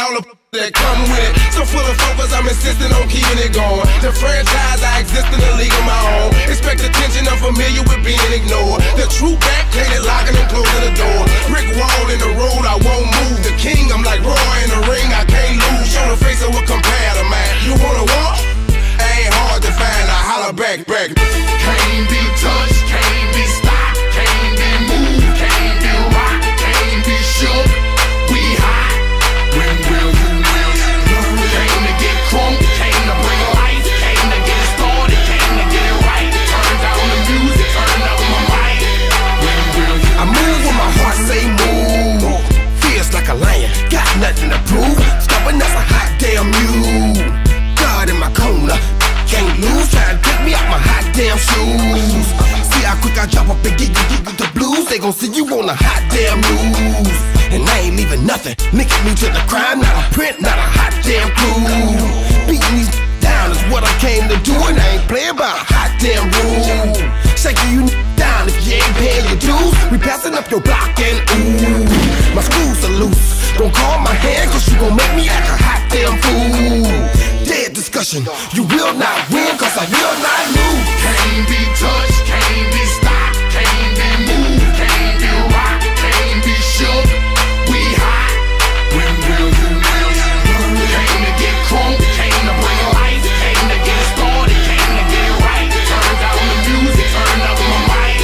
all the that come with it. So full of focus, I'm insisting on keeping it going. The franchise, I exist in a league of my own. Expect attention, I'm familiar with being ignored. The true back, plated, locking and closing the door. Brick wall in the road, I won't move. The king, I'm like Roy in the ring, I can't lose. Show the face of a competitor, man. You wanna walk? Ain't hard to find, I holler back. Can't be touched, can't be stopped, can't be moved, can't be rocked, can't be shook. We hot. When will you learn? Came to get crunk, came to bring life, came to get started, came to get it right. Turn down the music, turn up my mic. When will you I move when my heart say move. Feels like a lion, got nothing to prove. Stubborn as a hot damn mule. God in my corner, can't lose. Trying to pick me out my hot damn shoes. See how quick I drop up and get the blues. They gon' see you on the hot damn news. And I ain't leaving nothing, linking me to the crime. Not a print, not a hot damn clue. Beating these down is what I came to do, and I ain't playing by a hot damn rule. Shaking you down if you ain't paying your dues. We passing up your block and ooh, my screws are loose. Don't call my hand, cause you gon' make me act a hot damn fool. Dead discussion, you will not win, cause I will not lose. can't be touched, can't be stopped, can't be moved, can't be rocked, can't be shook. We hot. When will you learn? Came to get crunk, came to bring life, came to get started, came to get it right. Turn down the music, turn up my mic.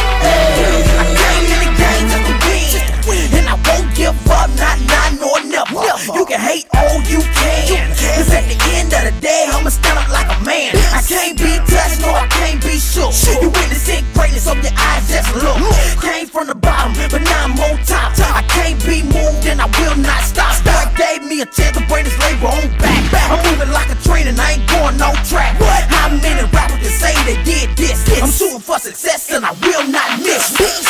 I came in the game just to win, and I won't give up, not nor never. You can hate all you can, cause at the end of the day, I'ma stand up like a man. I can't be touched, no, I can't be shook. You witnessing greatness, so your eyes just look. Came from the bottom, but now I'm on top. I can't be moved, and I will not stop. God gave me a chance to bring this label on back. I'm moving like a train, and I ain't going no track. How many rappers can say they did this? I'm shooting for success, and I will not miss.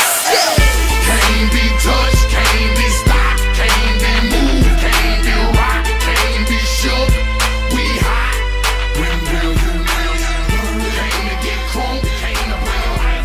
Can't be touched, can't be stopped, can't be moved, can't be rocked, can't be shook. We hot. When will you learn? Came to get crunk, came to bring life.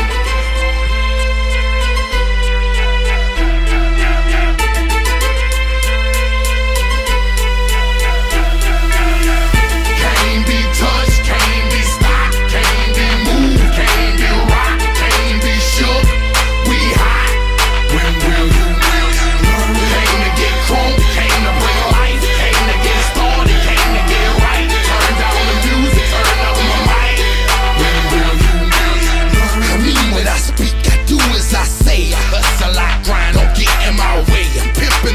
Can't be touched, can't be stopped, can't be moved, can't be rocked, can't be shook. We hot. When will you learn? Came to get crunk, came to bring life, came to get started, came to get it right. Turn down the music, turn up my mic. When will you learn? I mean what I speak, I do as I say. I hustle, I grind, don't get in my way. I'm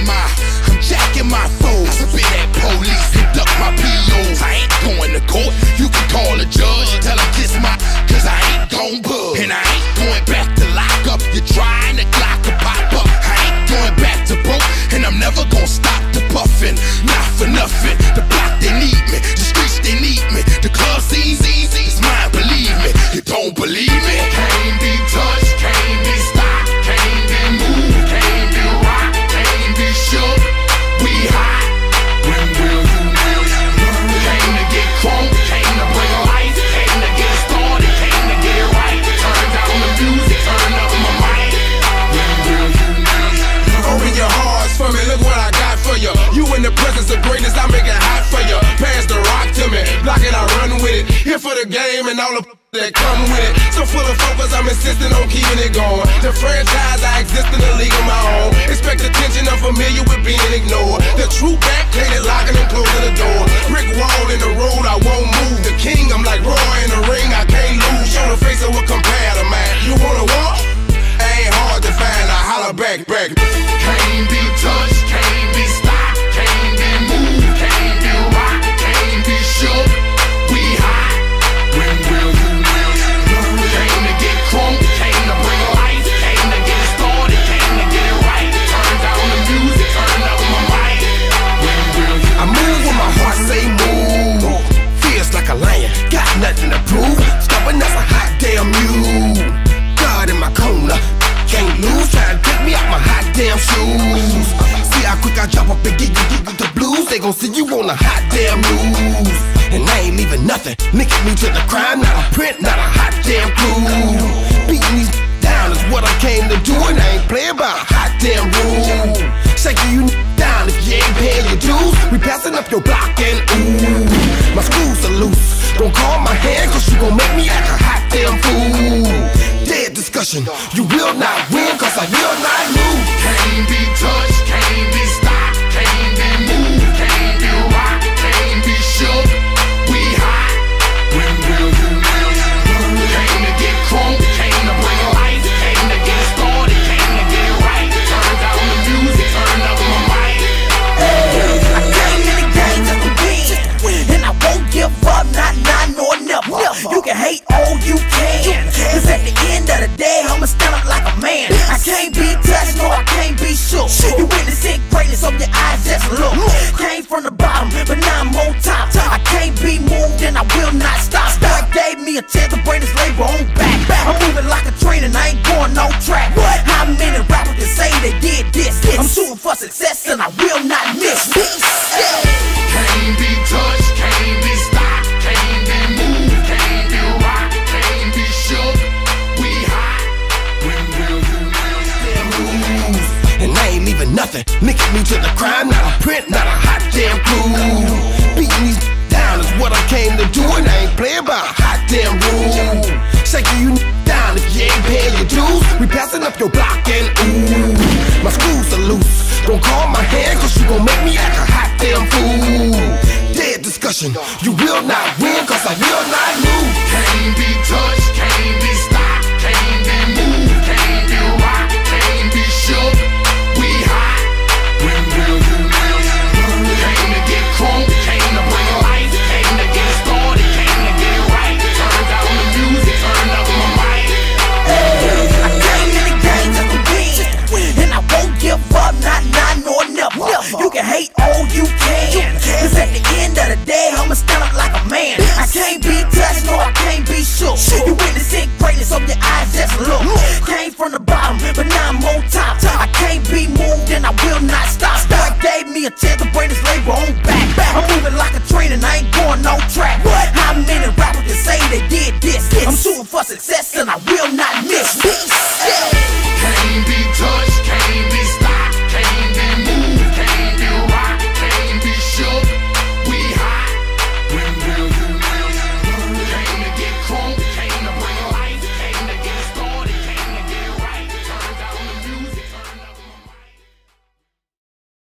jacking my foes. I spit at police and duck my POs. I ain't going to court, you can call a judge. Tell him kiss my, cause I ain't gon' bug. And I ain't going back to lock up. You're trying to Glock to pop up. I ain't going back to broke, and I'm never gon' stop the puffin'. Not for nothing, the block they need me, the streets they need me, the club scene's easy, it's mine, believe me. You don't believe me? Can't be touched, can't be stopped, can't be moved, can't be rocked, can't be shook. We hot. When will you learn? Came to get crunk, came to bring life, came to get started, came to get it right. Turn down the music, turn up my mic. When will you learn? Open your hearts for me, look what I got for you. You in the presence of greatness, I make it hot for you. Pass the rock to me, block it, I run with it. Here for the game and all the that come with it. So full of focus, I'm insisting on keeping it going. The franchise, I exist in a league of my own. Expect attention, I'm familiar with being ignored. The true back, plated, locking and closing the door. Brick wall in the road, I won't move. The king, I'm like Roy in the ring, I can't lose. Show the face of a competitor, man. You wanna walk? Ain't hard to find, I holler back. Can't be touched, can't be stopped, can't be moved, can't be rocked, can't be shook. We hot. When will you learn? Came to get crunk, came to bring life, came to get started, came to get it right. Turn down the music, turn up my mic. When will you I move when my heart say move. Feels like a lion, got nothing to prove. Stubborn as a hot damn mule. God in my corner, can't lose. Trying to pick me out my hot damn shoes. See how quick I drop up and get the blues. They gon' see you on the hot damn news. And I ain't leaving nothing, linking me to the crime. Not a print, not a hot damn clue. Beating these down is what I came to do, and I ain't playing by a hot damn rule. shaking you down if you ain't paying your dues. We passing up your block and ooh, my screws are loose. Don't call my hand, cause you gon' make me act a hot damn fool. Dead discussion, you will not win, cause I will not lose. Can't be touched, can't be stopped, can't be moved, can't be rocked, can't be shook. We hot. When will you know? Came to get crunk, came to bring life, came to get started, came to get right. Turn down the music, turn up my mic. I came in the game just to win, and I won't give up, not nor never. You can hate all you can, cause at the end of the day, I'ma stand up like a man. I can't be touched, no, I can't be shook. You witnessing greatness, so your eyes just look. Came from the bottom, but now I'm on top. I can't be moved, and I will not stop. God gave me a chance to bring this labor on back. I'm moving like a train, and I ain't going no track. How many rappers can say they did this? I'm shooting for success, and I will not miss. Can't be touched, can't be stopped, can't be moved, can't be rocked, can't be shook. We hot. When will you know? And I ain't leaving nothing, linking me to the crime. Not a print, not a hot damn clue. Beating these down is what I came to do, and I ain't playing by a hot damn rule. Shaking you down if you ain't paying your dues. We passing up your block and ooh, my screws are loose. Don't call my hand, cause you gon' make me act a hot damn fool. Dead discussion, you will not win, cause I will not lose. Can't be touched, can't be stopped, can't be moved, can't be rocked, can't be shook. We hot. When will you know? Came to get crunk, came to bring life, came to get started, came to get right. Turn down the music, turn up my mic. I came in the game just to win, and I won't give up, not nor never. You can hate all you can, cause at the end of the day, I'ma stand up like a man. I can't be touched, no, I can't be shook. You witnessing greatness, so your eyes just look. Came from the bottom, but now I'm on top. I can't be moved, and I will not stop. God gave me a chance to bring this labor on back. I'm moving like a train, and I ain't going no track. How many rappers can say they did this? I'm shooting for success, and I will not